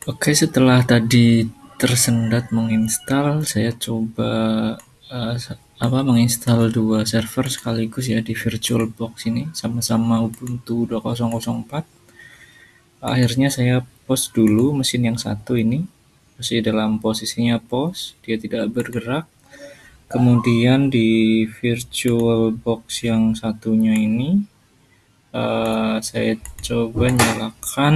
Oke, setelah tadi tersendat menginstal, saya coba menginstal dua server sekaligus ya di VirtualBox ini, sama-sama Ubuntu 2004. Akhirnya saya pause dulu mesin yang satu ini, masih dalam posisinya pause, dia tidak bergerak. Kemudian di VirtualBox yang satunya ini, saya coba nyalakan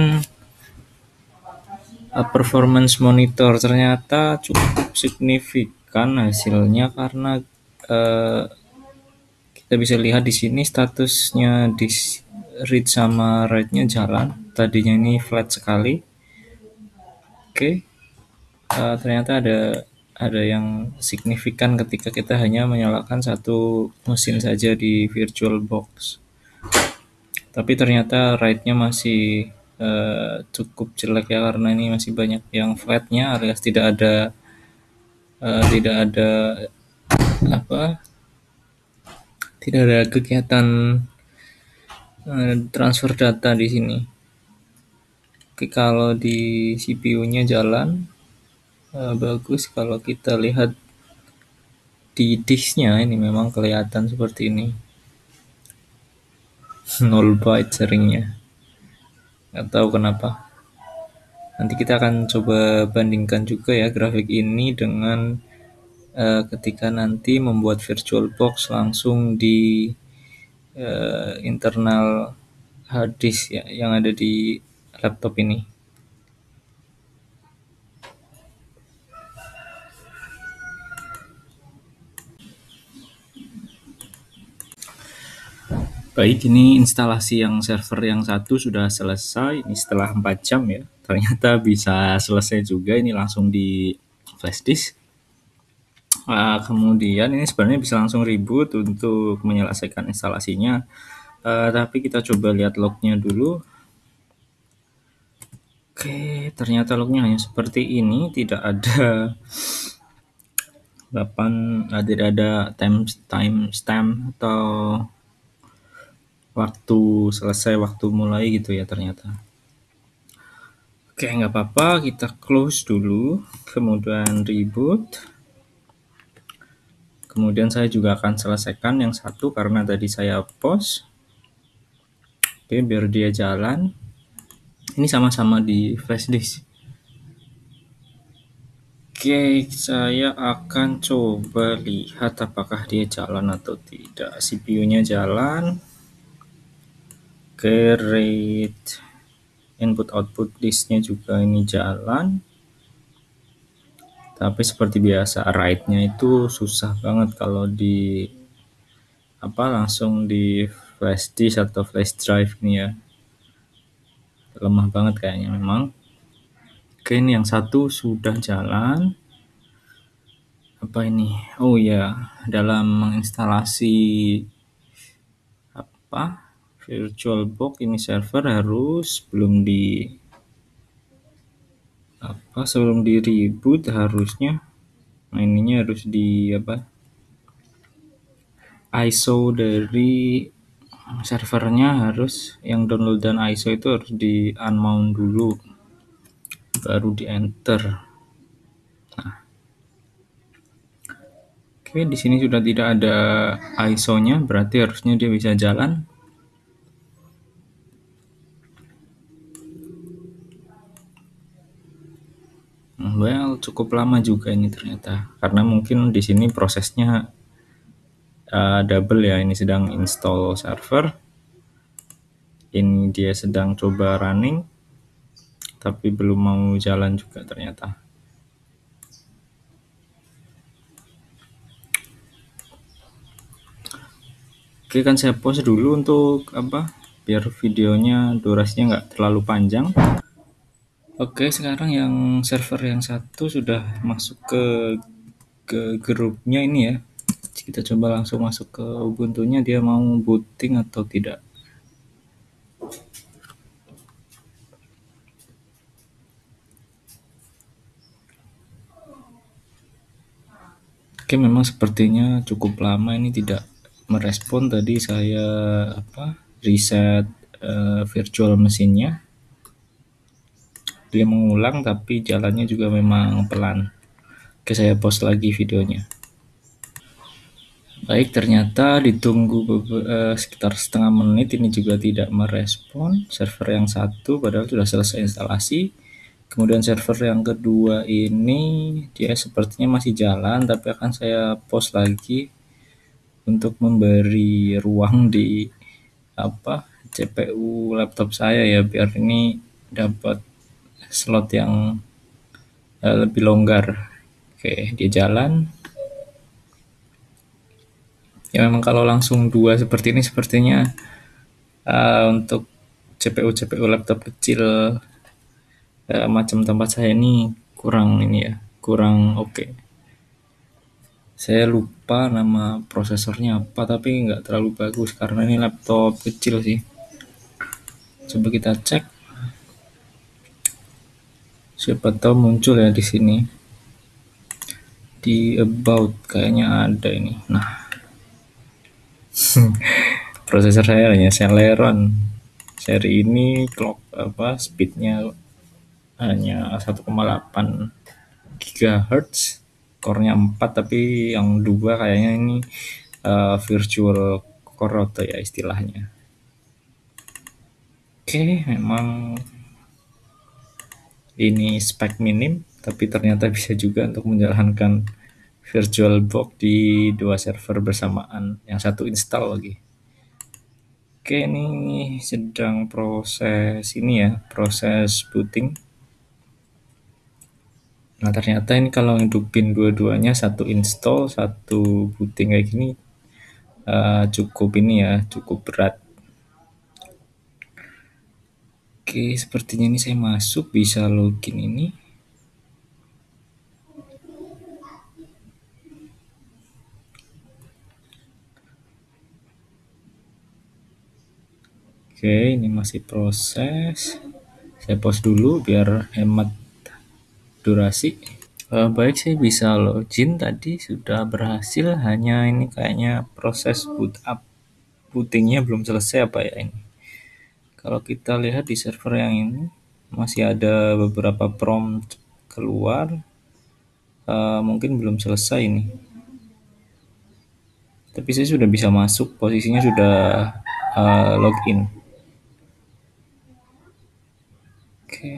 performance monitor. Ternyata cukup signifikan hasilnya karena uh, kita bisa lihat di sini statusnya di read sama write-nya jalan. Tadinya ini flat sekali. Oke, ternyata ada yang signifikan ketika kita hanya menyalakan satu mesin saja di VirtualBox. Tapi ternyata write-nya masih cukup jelek ya, karena ini masih banyak yang flat-nya alias tidak ada apa tidak ada kegiatan transfer data di sini. Oke, kalau di CPU-nya jalan bagus. Kalau kita lihat di disknya ini memang kelihatan seperti ini. 0 byte seringnya. Nggak tahu kenapa. Nanti kita akan coba bandingkan juga ya grafik ini dengan ketika nanti membuat VirtualBox langsung di internal hard disk ya, yang ada di laptop ini. Baik, ini instalasi yang server yang satu sudah selesai. Ini setelah 4 jam ya. Ternyata bisa selesai juga. Ini langsung di flash disk. Kemudian ini sebenarnya bisa langsung reboot untuk menyelesaikan instalasinya. Tapi kita coba lihat lognya dulu. Oke, ternyata lognya hanya seperti ini. Tidak ada tidak ada timestamp atau waktu selesai, waktu mulai gitu ya ternyata. Oke, nggak apa-apa, kita close dulu, kemudian reboot. Kemudian saya juga akan selesaikan yang satu karena tadi saya pause. Oke, biar dia jalan. Ini sama-sama di flash disk. Oke, saya akan coba lihat apakah dia jalan atau tidak. CPU-nya jalan. Oke, rate input output disknya juga ini jalan. Tapi seperti biasa write-nya itu susah banget kalau langsung di flash disk atau flash drive ini ya. Lemah banget kayaknya memang. Oke, ini yang satu sudah jalan. Apa ini? Oh ya, dalam menginstalasi VirtualBox ini server harus sebelum di reboot harusnya ininya harus di ISO dari servernya, harus yang download dan ISO itu harus di unmount dulu baru di enter. Oke, di sini sudah tidak ada ISO-nya, berarti harusnya dia bisa jalan. Cukup lama juga ini ternyata, karena mungkin di sini prosesnya double ya. Ini sedang install server, ini dia sedang coba running, tapi belum mau jalan juga ternyata. Oke, kan saya pause dulu untuk biar videonya durasinya nggak terlalu panjang. Oke, sekarang yang server yang satu sudah masuk ke grupnya ini ya. Kita coba langsung masuk ke Ubuntu-nya, dia mau booting atau tidak. Oke, memang sepertinya cukup lama ini tidak merespon. Tadi saya reset virtual mesinnya dia mengulang tapi jalannya juga memang pelan. Oke, saya post lagi videonya. Baik, ternyata ditunggu sekitar setengah menit ini juga tidak merespon server yang satu padahal sudah selesai instalasi. Kemudian server yang kedua ini dia sepertinya masih jalan tapi akan saya post lagi untuk memberi ruang di apa CPU laptop saya ya biar ini dapat slot yang lebih longgar. Oke, dia jalan. Ya memang kalau langsung dua seperti ini sepertinya untuk CPU laptop kecil macam tempat saya ini kurang ini ya, kurang oke. Saya lupa nama prosesornya apa tapi nggak terlalu bagus karena ini laptop kecil sih. Coba kita cek. Siapa tahu muncul ya di sini. Di about kayaknya ada ini. Nah, prosesor saya hanya Celeron. Seri ini clock speednya hanya 1,8 GHz, core-nya 4 tapi yang dua kayaknya ini virtual core atau ya istilahnya. Oke, memang ini spek minim tapi ternyata bisa juga untuk menjalankan VirtualBox di dua server bersamaan, yang satu install lagi. Oke, ini sedang proses ini ya, proses booting. Nah, ternyata ini kalau hidupin dua-duanya, satu install, satu booting kayak gini, cukup ini ya, cukup berat. Oke, sepertinya ini saya masuk, bisa login ini. Oke, ini masih proses. Saya pause dulu biar hemat durasi. Baik, saya bisa login tadi sudah berhasil, hanya ini kayaknya proses boot up bootingnya belum selesai apa ya ini. Kalau kita lihat di server yang ini masih ada beberapa prompt keluar, mungkin belum selesai ini. Tapi saya sudah bisa masuk, posisinya sudah login. Oke,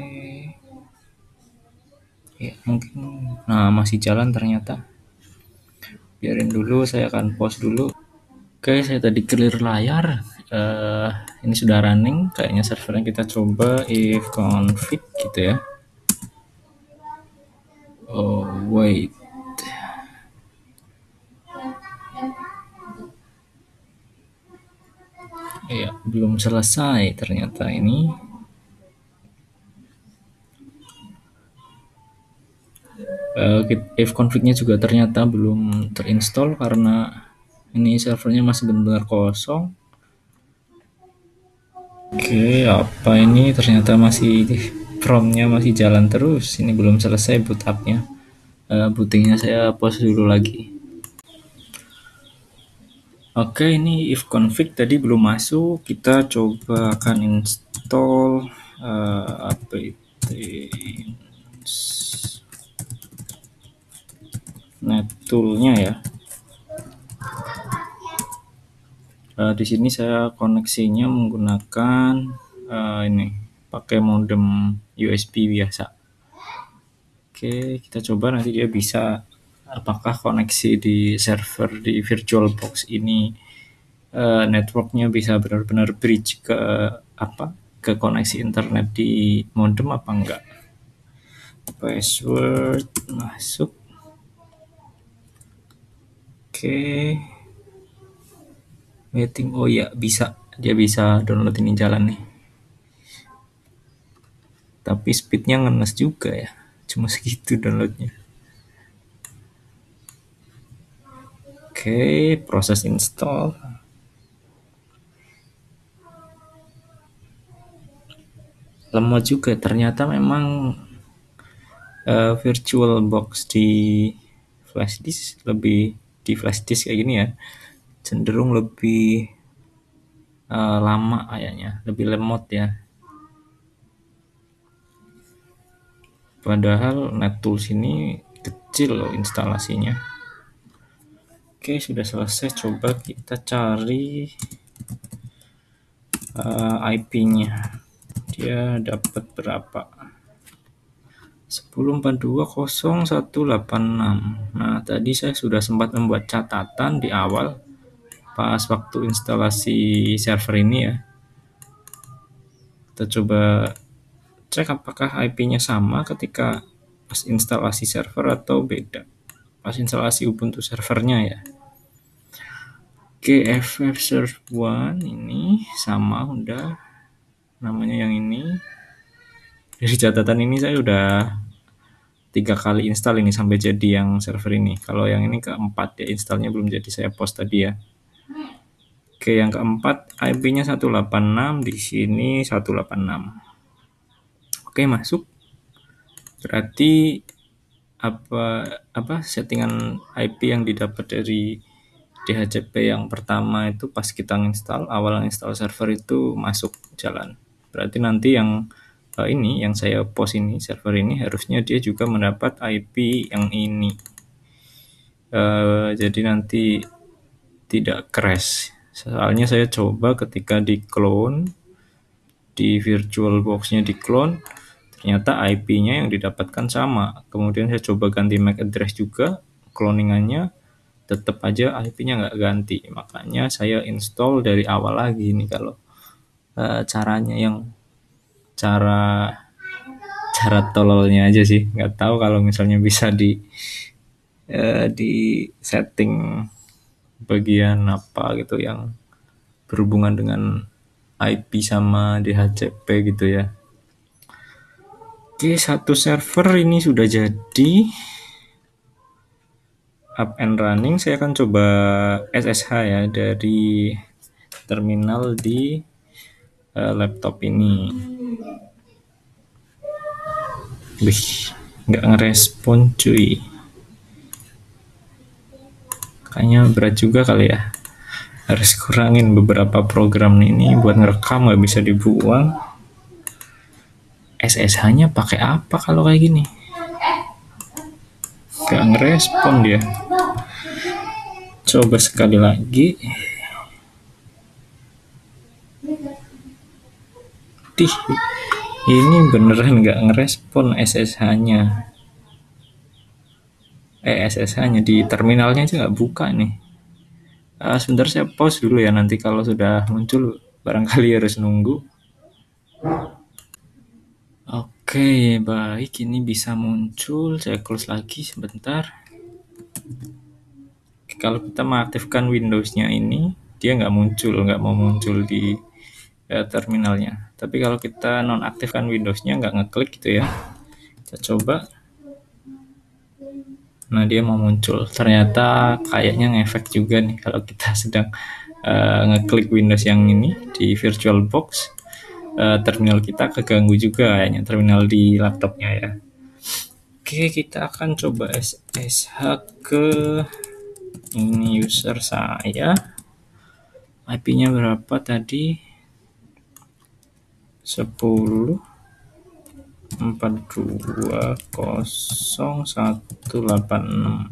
ya mungkin, nah masih jalan ternyata. Biarin dulu, saya akan pause dulu. Oke, saya tadi clear layar. Ini sudah running, kayaknya servernya kita coba if config gitu ya. Oh wait, ya belum selesai ternyata ini. If config-nya juga ternyata belum terinstall karena ini servernya masih benar-benar kosong. Oke, apa ini ternyata masih promnya masih jalan terus. Ini belum selesai boot up-nya. Bootingnya saya pause dulu lagi. Oke, ini if config tadi belum masuk. Kita coba akan install apt nettool-nya ya. Di sini saya koneksinya menggunakan ini pakai modem USB biasa. Oke, kita coba nanti dia bisa apakah koneksi di server di VirtualBox ini networknya bisa benar-benar bridge ke ke koneksi internet di modem apa enggak. Password masuk. Oke, waiting. Oh ya, bisa, dia bisa download ini jalan nih, tapi speednya ngenes juga ya, cuma segitu downloadnya. Oke, proses install. Lemot juga ternyata memang VirtualBox di flash disk kayak gini ya, cenderung lebih lama kayaknya, lebih lemot ya. Padahal NetTools ini kecil loh instalasinya. Oke, sudah selesai. Coba kita cari IP-nya. Dia dapat berapa? 10.42.0186. Nah, tadi saya sudah sempat membuat catatan di awal pas waktu instalasi server ini ya. Kita coba cek apakah IP-nya sama ketika pas instalasi server atau beda. Pas instalasi Ubuntu servernya ya. Oke, FF Serve 1 ini sama udah namanya yang ini. Dari catatan ini saya udah 3 kali install ini sampai jadi yang server ini. Kalau yang ini keempat ya, installnya belum jadi, saya post tadi ya. Oke, yang keempat IP-nya 186, di sini 186. Oke, masuk. Berarti apa settingan IP yang didapat dari DHCP yang pertama itu pas kita install, awal install server itu masuk jalan. Berarti nanti yang ini yang saya post ini, server ini harusnya dia juga mendapat IP yang ini. Jadi nanti tidak crash. Soalnya saya coba ketika di clone di VirtualBox-nya di clone, ternyata IP-nya yang didapatkan sama. Kemudian saya coba ganti MAC address juga, cloningannya tetap aja IP-nya nggak ganti. Makanya saya install dari awal lagi nih kalau caranya yang cara tololnya aja sih. Nggak tahu kalau misalnya bisa di setting bagian apa gitu yang berhubungan dengan IP sama DHCP gitu ya. Oke, satu server ini sudah jadi up and running. Saya akan coba SSH ya dari terminal di laptop ini. Wih, nggak ngerespon cuy. Kayaknya berat juga kali ya. Harus kurangin beberapa program ini buat ngerekam, nggak bisa dibuang. SSH-nya pakai apa kalau kayak gini? Nggak ngerespon dia. Coba sekali lagi. Ini beneran nggak ngerespon SSH-nya. SSH-nya di terminalnya aja nggak buka nih. Sebentar saya pause dulu ya, nanti kalau sudah muncul barangkali harus nunggu. Oke, baik, ini bisa muncul. Saya close lagi sebentar. Kalau kita mengaktifkan Windows-nya ini, dia nggak mau muncul di terminalnya. Tapi kalau kita nonaktifkan Windows-nya, nggak ngeklik gitu ya, kita coba. Nah, dia mau muncul. Ternyata kayaknya ngefek juga nih kalau kita sedang ngeklik Windows yang ini di VirtualBox. Terminal kita keganggu juga kayaknya, terminal di laptopnya ya. Oke, kita akan coba SSH ke ini user saya. IP-nya berapa tadi? 10.42.0186.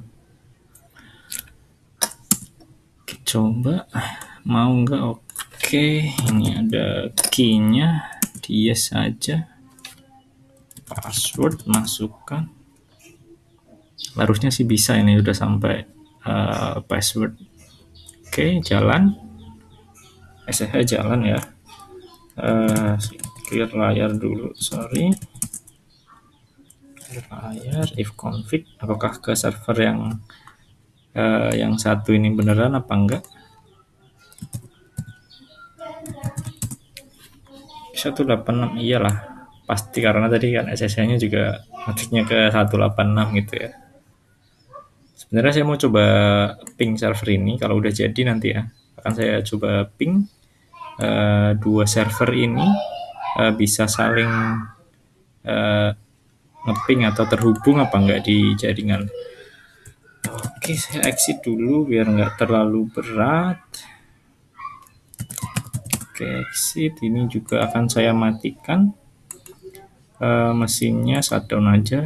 Coba mau nggak? Oke, ini ada key-nya, dia saja. Password masukkan. Harusnya sih bisa, ini udah sampai password. Oke, jalan. SSH jalan ya. Clear layar dulu, sorry. Clear layar, if config, apakah ke server yang satu ini beneran apa enggak? 186, iyalah pasti, karena tadi kan SSH-nya juga ngetiknya ke 186 gitu ya. Sebenarnya saya mau coba ping server ini, kalau udah jadi nanti ya akan saya coba ping dua server ini bisa saling ngeping atau terhubung apa enggak di jaringan. Oke, saya exit dulu biar nggak terlalu berat. Oke, exit, ini juga akan saya matikan. Mesinnya shutdown aja.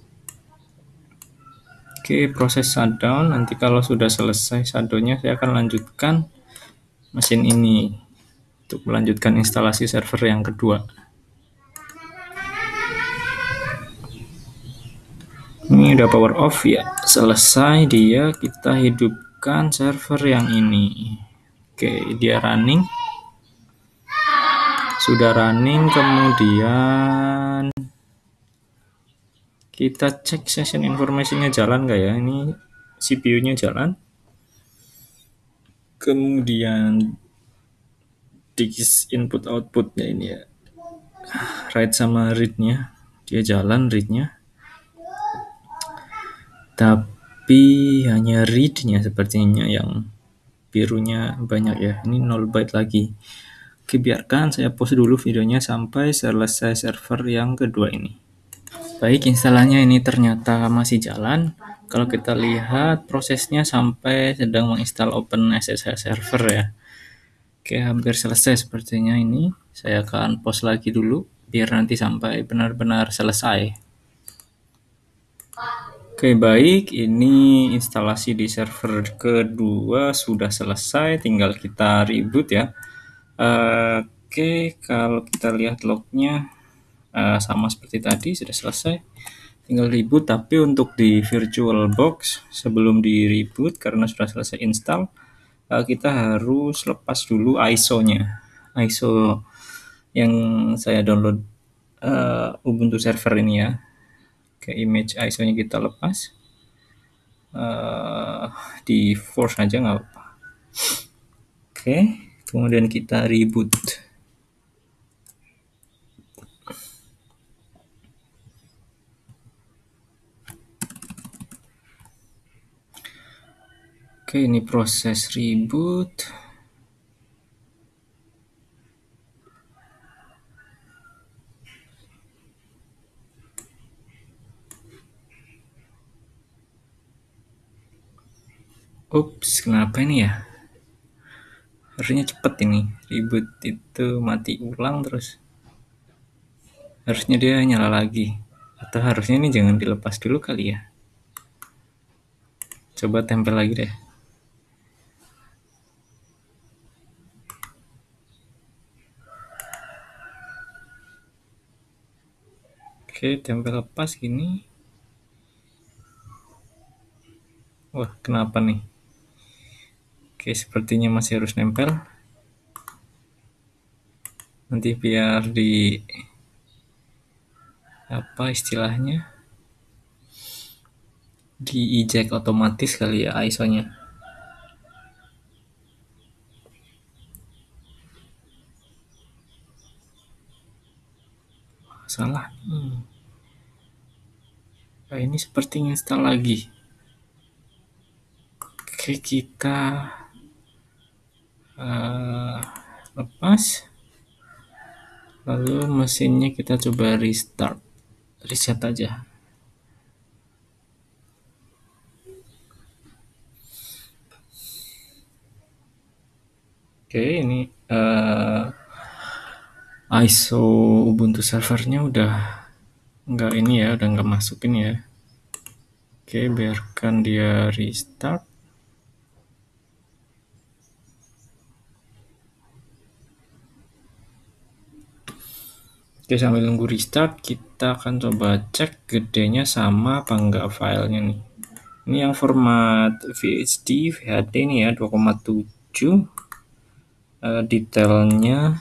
Oke, proses shutdown. Nanti kalau sudah selesai shutdownnya, saya akan lanjutkan mesin ini untuk melanjutkan instalasi server yang kedua. Ini udah power off ya, selesai dia, kita hidupkan server yang ini. Oke, dia running, sudah running. Kemudian kita cek session information-nya jalan nggak ya. Ini CPU-nya jalan, kemudian disk input outputnya ini ya, write sama read-nya dia jalan, read-nya, tapi hanya read-nya sepertinya yang birunya banyak ya. Ini 0 byte lagi. Oke, biarkan saya pause dulu videonya sampai selesai server yang kedua ini. Baik, instalasinya ini ternyata masih jalan. Kalau kita lihat prosesnya sampai sedang menginstal OpenSSH server ya. Oke, hampir selesai sepertinya ini. Saya akan pause lagi dulu biar nanti sampai benar-benar selesai. Oke, baik, ini instalasi di server kedua sudah selesai, tinggal kita reboot ya. Oke, kalau kita lihat lognya sama seperti tadi, sudah selesai, tinggal reboot. Tapi untuk di VirtualBox sebelum di reboot karena sudah selesai install, kita harus lepas dulu ISO-nya, ISO yang saya download Ubuntu server ini ya. Oke, image ISO-nya kita lepas, di force aja nggak apa-apa. Oke, kemudian kita reboot. Oke, ini proses reboot. Ups, kenapa ini ya? Harusnya cepet ini. Reboot itu mati ulang terus. Harusnya dia nyala lagi. Atau harusnya ini jangan dilepas dulu kali ya. Coba tempel lagi deh. Oke, tempel lepas gini. Wah, kenapa nih? Oke, sepertinya masih harus nempel. Nanti biar di apa istilahnya, di eject otomatis kali ya ISO-nya. Salah nih. Nah, ini seperti install lagi. Oke, kita lepas, lalu mesinnya kita coba restart, reset aja. Oke, ini ISO Ubuntu servernya udah nggak ini ya, udah nggak masukin ya. Oke, biarkan dia restart. Oke, sambil nunggu restart, kita akan coba cek gedenya sama apa enggak filenya nih. Ini yang format VHD, VHD ini ya, 2,7. Detailnya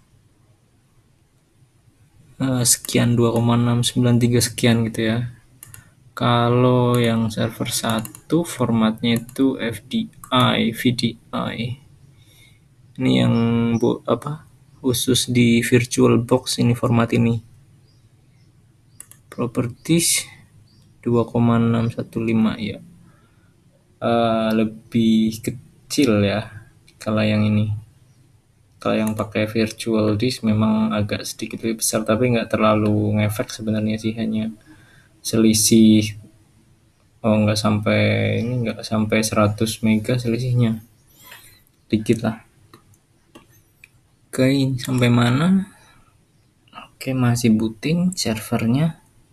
sekian, 2,693 sekian gitu ya. Kalau yang server 1 formatnya itu FDI, VDI. Ini yang khusus di VirtualBox ini format ini. Properties 2,615 ya. Lebih kecil ya kalau yang ini. Kalau yang pakai virtual disk memang agak sedikit lebih besar, tapi nggak terlalu ngefek sebenarnya sih, hanya selisih nggak sampai 100 mega selisihnya, dikit lah. Oke, sampai mana? Oke, masih booting servernya.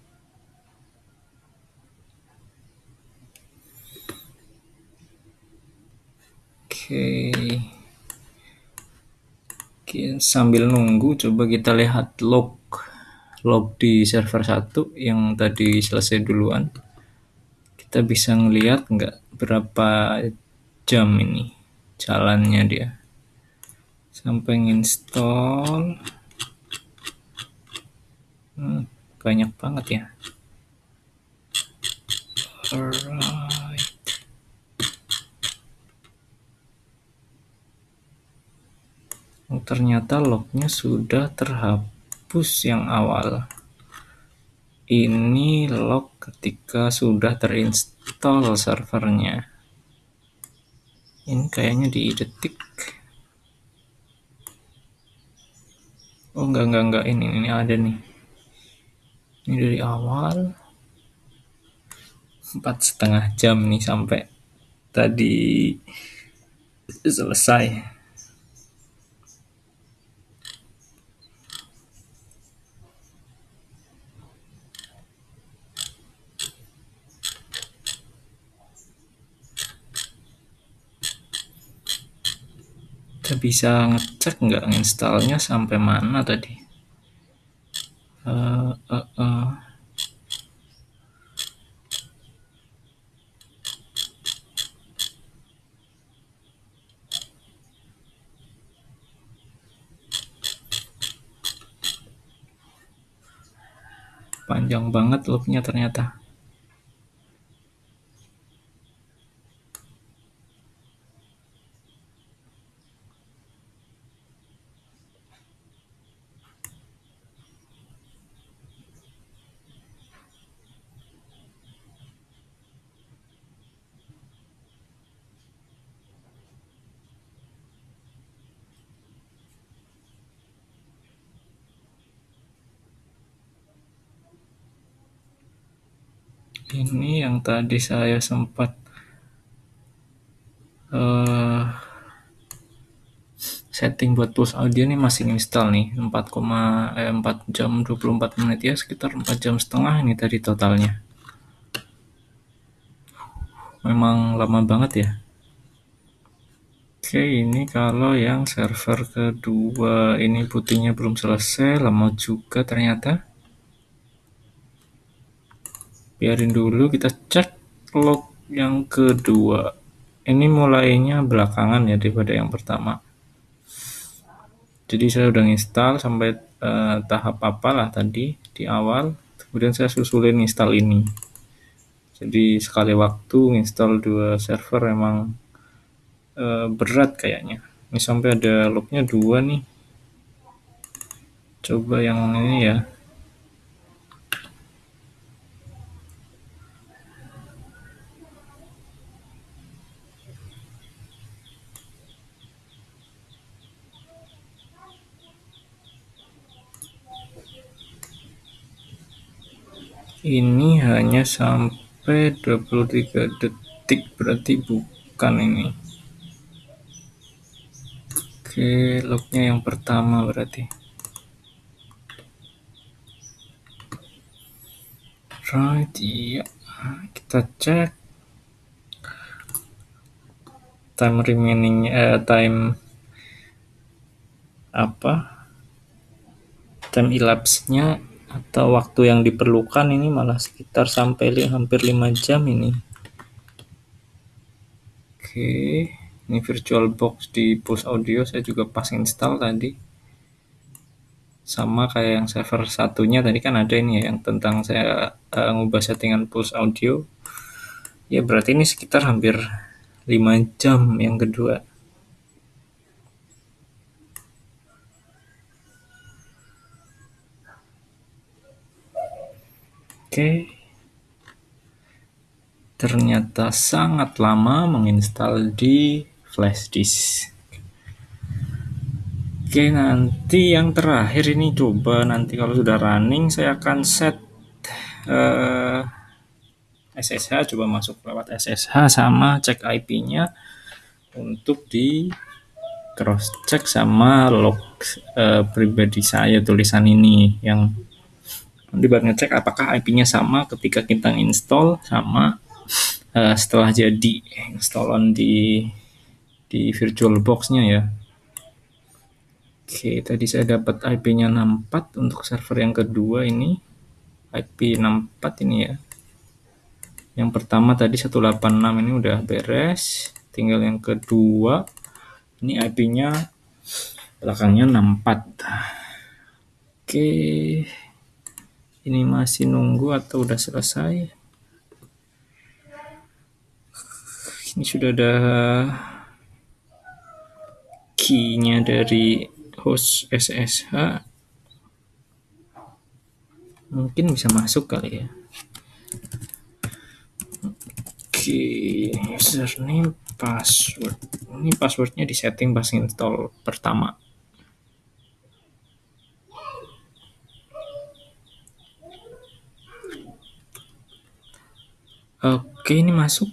Oke. Sambil nunggu, coba kita lihat log di server 1 yang tadi selesai duluan. Kita bisa ngelihat nggak berapa jam ini jalannya dia sampai install. Banyak banget ya. Alright. Ternyata lognya sudah terhapus yang awal. Ini log ketika sudah terinstall servernya. Ini kayaknya di detik. Oh enggak, ini ada nih. Ini dari awal 4,5 jam nih sampai tadi selesai. Kita bisa ngecek nggak installnya sampai mana tadi. Panjang banget lognya ternyata. Ini yang tadi saya sempat setting buat pulse audio nih masih install nih 4 jam 24 menit ya, sekitar 4 jam setengah ini tadi totalnya. Memang lama banget ya. Oke, ini kalau yang server kedua ini bootingnya belum selesai, lama juga ternyata. Biarin dulu, kita cek log yang kedua. Ini mulainya belakangan ya daripada yang pertama. Jadi saya udah install sampai tahap apalah tadi di awal, kemudian saya susulin install ini. Jadi sekali waktu install 2 server emang berat kayaknya. Ini sampai ada lognya 2 nih. Coba yang ini ya. Ini hanya sampai 23 detik, berarti bukan ini. Oke, lognya yang pertama berarti. Right, iya. Kita cek time remaining time elapse-nya atau waktu yang diperlukan ini malah sekitar sampai hampir 5 jam ini. Oke, ini VirtualBox di Pulse Audio saya juga pas install tadi. Sama kayak yang server satunya tadi kan ada ini ya yang tentang saya ngubah settingan Pulse Audio. Ya berarti ini sekitar hampir 5 jam yang kedua. Oke. Ternyata sangat lama menginstal di flash disk. Oke, nanti yang terakhir ini coba nanti kalau sudah running saya akan set SSH, coba masuk lewat SSH sama cek IP-nya untuk di cross check sama log pribadi saya, tulisan ini yang buat ngecek apakah IP-nya sama ketika kita install sama setelah jadi installan di VirtualBox-nya ya. Oke, tadi saya dapat IP-nya 64 untuk server yang kedua ini. IP 64 ini ya. Yang pertama tadi 186 ini udah beres. Tinggal yang kedua. Ini IP-nya belakangnya 64. Oke. Ini masih nunggu atau udah selesai? Ini sudah ada key-nya dari host SSH. Mungkin bisa masuk kali ya. Oke, username, password. Ini passwordnya di setting pas install pertama. Oke, ini masuk.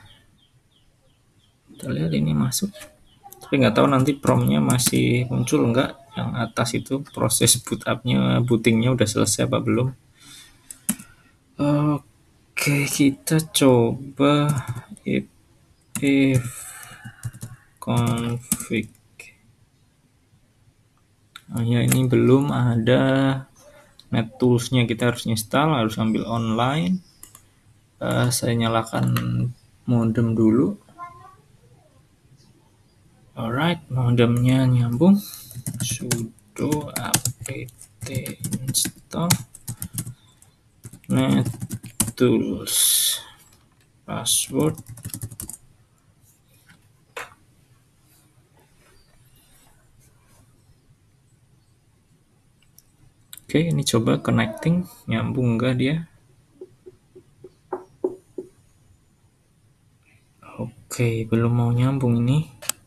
Kita lihat ini masuk. Tapi nggak tahu nanti promnya masih muncul nggak. Yang atas itu proses boot up-nya, bootingnya udah selesai apa belum. Oke, kita coba if config. Oh ya, ini belum ada NetTools-nya, kita harus install, harus ambil online. Saya nyalakan modem dulu. Alright, modemnya nyambung. Sudo apt install NetTools, password. Oke, ini coba connecting, nyambung enggak dia? Oke, belum mau nyambung ini.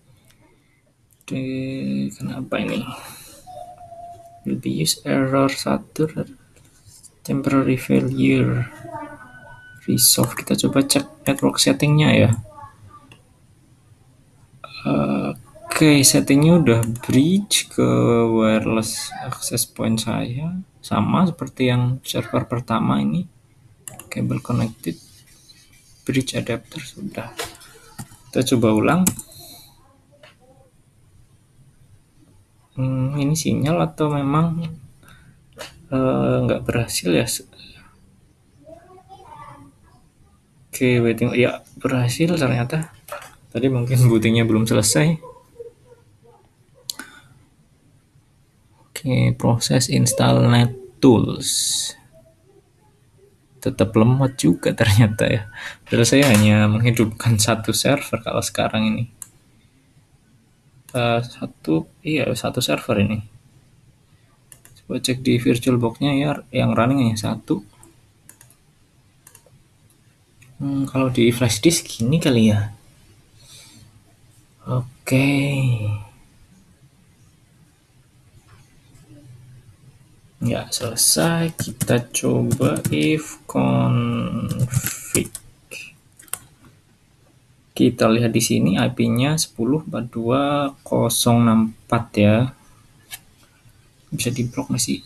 Kenapa ini? Will be use error 1 temporary failure resolve. Kita coba cek network settingnya ya. Oke, settingnya udah bridge ke wireless access point saya, sama seperti yang server pertama ini. Cable connected, bridge adapter sudah. Kita coba ulang. Ini sinyal atau memang nggak berhasil ya? Oke, waiting. Ya, berhasil ternyata. Tadi mungkin bootingnya belum selesai. Oke, proses install NetTools. Tetap lemot juga ternyata ya. Padahal saya hanya menghidupkan satu server kalau sekarang ini. Satu server ini. Coba cek di VirtualBox-nya ya, yang running hanya satu. Kalau di flash disk gini kali ya. Oke. Ya, selesai. Kita coba if config. Kita lihat di sini IP-nya 10.42.064 ya. Bisa diblok nggak sih?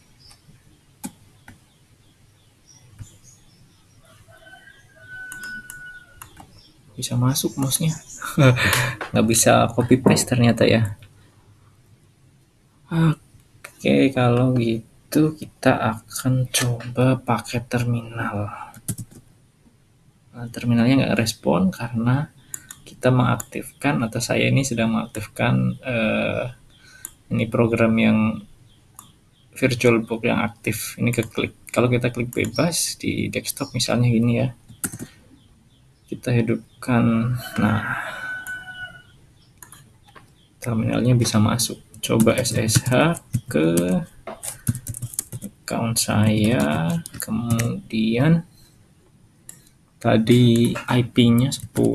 Bisa masuk mouse-nya. Nggak bisa copy paste ternyata ya. Oke, kalau gitu kita akan coba pakai terminal. Nah, terminalnya nggak respon karena kita mengaktifkan, atau saya ini sedang mengaktifkan ini program yang VirtualBox yang aktif. Ini keklik. Kalau kita klik bebas di desktop misalnya gini ya, kita hidupkan. Nah, terminalnya bisa masuk. Coba SSH ke account saya, kemudian tadi IP-nya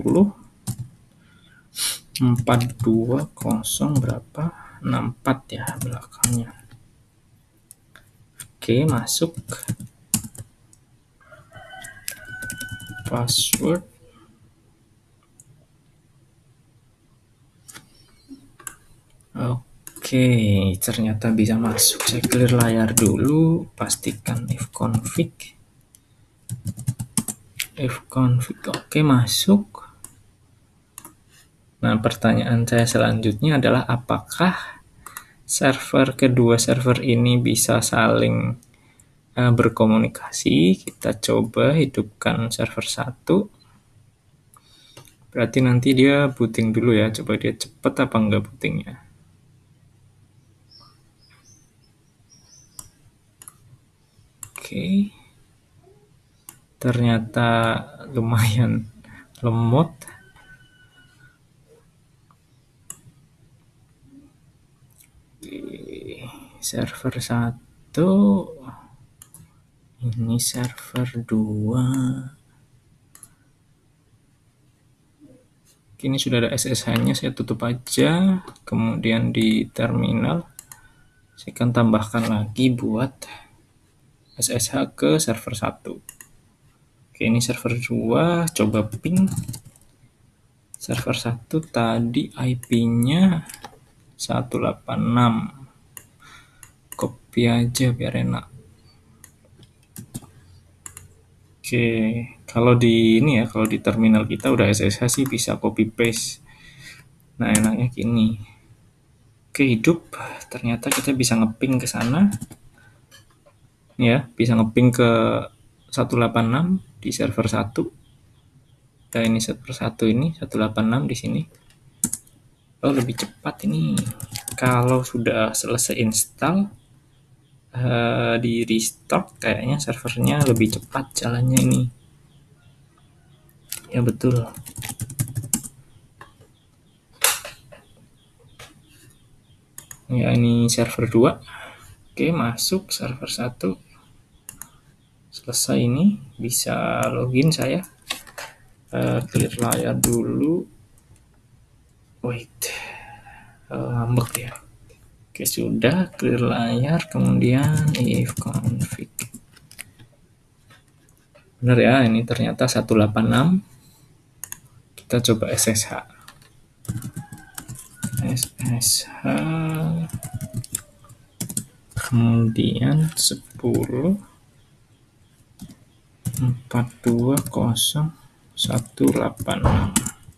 10.42.0 berapa? 64 ya belakangnya. Oke, masuk. Password. Oke, ternyata bisa masuk. Saya clear layar dulu, pastikan ifconfig. Oke, masuk. Nah, pertanyaan saya selanjutnya adalah apakah kedua server ini bisa saling berkomunikasi? Kita coba hidupkan server 1. Berarti nanti dia booting dulu ya. Coba dia cepet apa enggak bootingnya. Oke. Ternyata lumayan lemot. Server 1, ini server 2. Ini sudah ada SSH-nya, saya tutup aja. Kemudian di terminal saya akan tambahkan lagi buat SSH ke server 1. Oke, ini server 2, coba ping. Server 1 tadi IP-nya 186. Copy aja biar enak. Oke, kalau di ini ya, kalau di terminal kita udah SSH sih bisa copy paste. Nah, enaknya gini. Oke, hidup. Ternyata kita bisa ngeping ke sana. Ya, bisa ngeping ke 186 di server 1. Nah, ini server 1 ini 186 di sini. Oh, lebih cepat ini. Kalau sudah selesai install di restart kayaknya servernya lebih cepat jalannya ini. Ya betul. Ya ini server 2. Oke, masuk server 1. Selesai ini, bisa login saya. Clear layar dulu. Wait. Ngambek ya. Oke, sudah clear layar, kemudian ifconfig. Benar ya, ini ternyata 186. Kita coba SSH. SSH kemudian 10 420 186.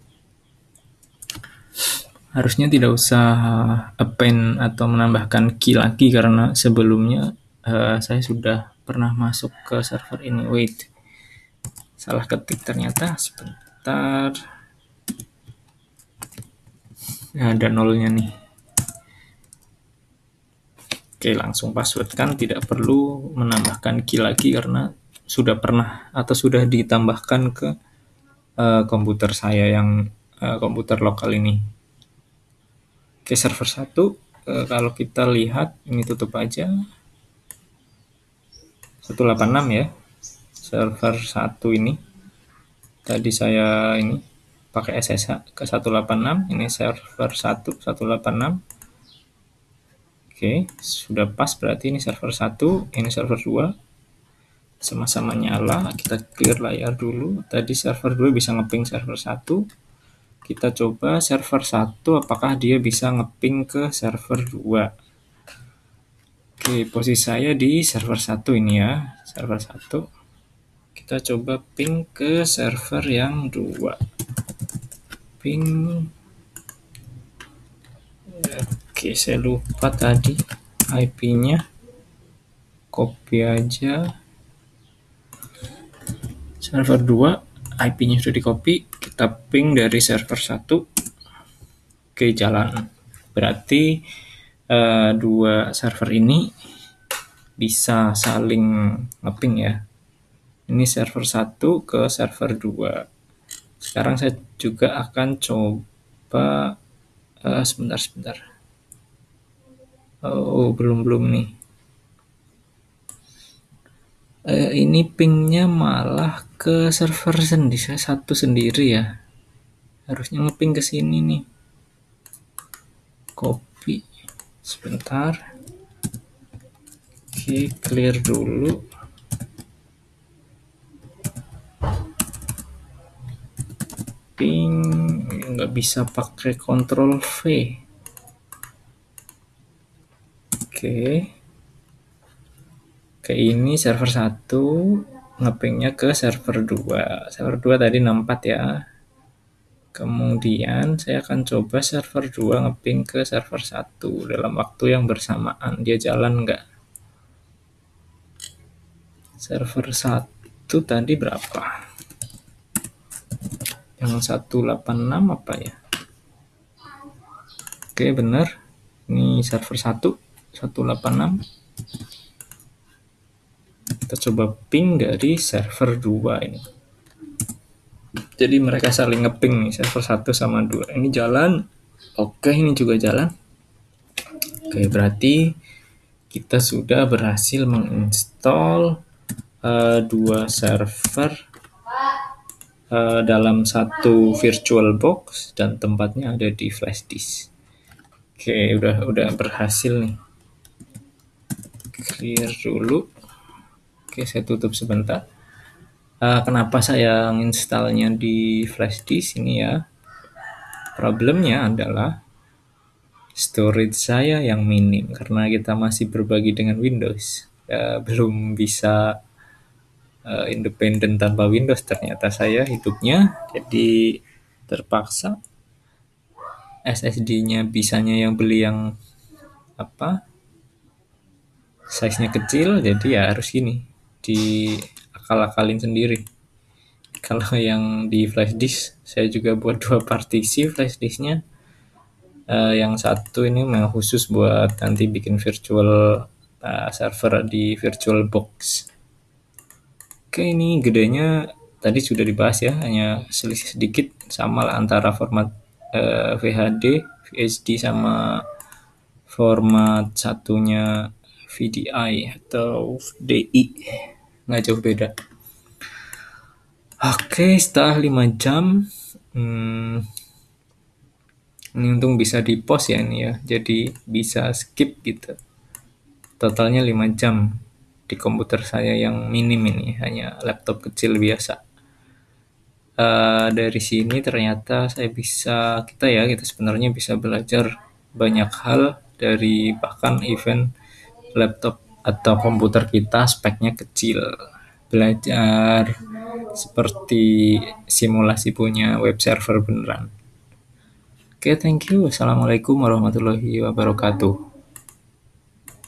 Harusnya tidak usah append atau menambahkan key lagi karena sebelumnya saya sudah pernah masuk ke server ini. Wait, salah ketik ternyata. Sebentar. Nah, ada nolnya nih. Oke, langsung password kan, tidak perlu menambahkan key lagi karena sudah pernah atau sudah ditambahkan ke komputer saya yang komputer lokal ini. Oke, server 1 kalau kita lihat ini tutup aja. 186 ya. Server 1 ini. Tadi saya ini pakai SSH ke 186, ini server 1 186. Oke, sudah pas, berarti ini server 1, ini server 2. Sama-sama nyala, kita clear layar dulu. Tadi server 2 bisa ngeping server 1. Kita coba server 1 apakah dia bisa ngeping ke server 2. Oke, posisi saya di server 1 ini ya, server 1. Kita coba ping ke server yang 2. Ping. Oke, saya lupa tadi IP-nya. Copy aja. Server 2, IP-nya sudah di-copy. Kita ping dari server 1. Oke, jalan. Berarti dua server ini bisa saling ngeping ya. Ini server 1 ke server 2. Sekarang saya juga akan coba sebentar. Oh, belum nih. Ini pingnya malah ke server sendiri, saya satu sendiri ya. Harusnya ngeping ke sini nih. Copy. Sebentar. Oke, clear dulu. Ping nggak bisa pakai Ctrl V. Oke. Ke ini server 1 ngepingnya ke server 2. Server 2 tadi 64 ya. Kemudian saya akan coba server 2 ngeping ke server 1 dalam waktu yang bersamaan. Dia jalan nggak? Server 1 tadi berapa? Yang 186 apa ya? Oke, benar. Ini server 1 186. Kita coba ping dari server 2 ini. Jadi mereka saling ngeping nih, server 1 sama 2. Ini jalan. Oke, ini juga jalan. Oke, berarti kita sudah berhasil menginstall dua server dalam satu virtual box dan tempatnya ada di flash disk. Oke, udah berhasil nih. Clear dulu. Oke, saya tutup sebentar. Kenapa saya menginstalnya di flash disk ini ya? Problemnya adalah storage saya yang minim karena kita masih berbagi dengan Windows. Belum bisa independen tanpa Windows ternyata saya hidupnya, jadi terpaksa SSD-nya bisanya yang beli yang apa size-nya kecil, jadi ya harus gini diakal-akalin sendiri. Kalau yang di flash disk saya juga buat dua partisi flash disknya. Yang satu ini memang khusus buat nanti bikin virtual server di virtual box. Oke, ini gedenya tadi sudah dibahas ya, hanya selisih sedikit sama lah antara format VHD, VHD sama format satunya VDI atau DI, nggak jauh beda. Oke, setelah 5 jam ini untung bisa di pause ya ini ya, jadi bisa skip gitu. Totalnya 5 jam di komputer saya yang minim ini, hanya laptop kecil biasa. Dari sini ternyata kita sebenarnya bisa belajar banyak hal dari bahkan event laptop atau komputer kita speknya kecil. Belajar seperti simulasi punya web server beneran. Oke, thank you. Wassalamualaikum warahmatullahi wabarakatuh.